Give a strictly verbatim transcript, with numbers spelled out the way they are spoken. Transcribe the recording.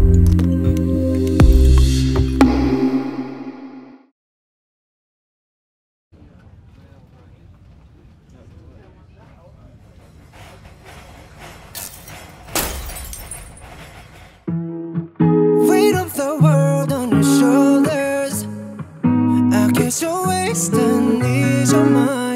Weight of the world on your shoulders. I guess you're wasting these your mind.